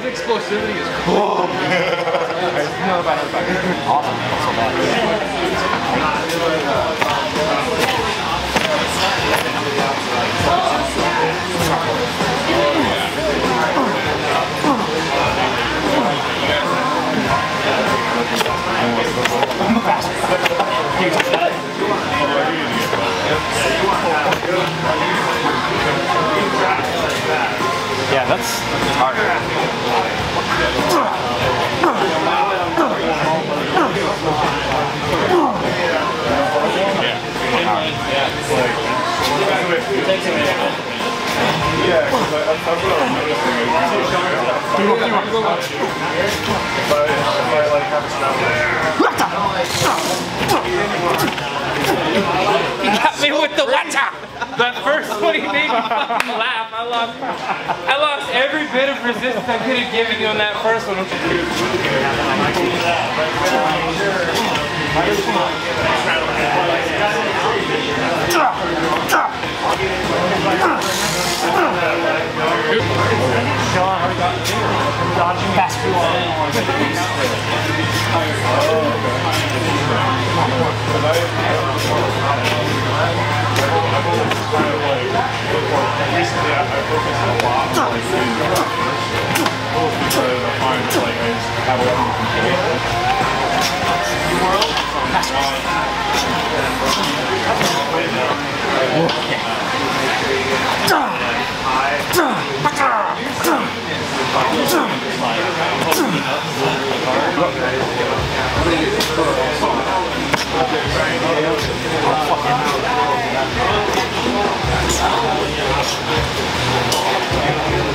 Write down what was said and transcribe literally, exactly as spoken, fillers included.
explosivity is cool. I know about it. Awesome. So bad. I'm a bastard. Yeah, that's hard. Yeah, because that's what I was noticing. But if I like have a He got me with the wata! That first one he made me fucking laugh. I lost I lost every bit of resistance I could have given you on that first one. Dodging basketball. Recently, I focused a lot on like doing the first. So I find that like I just have a lot of control. Okay.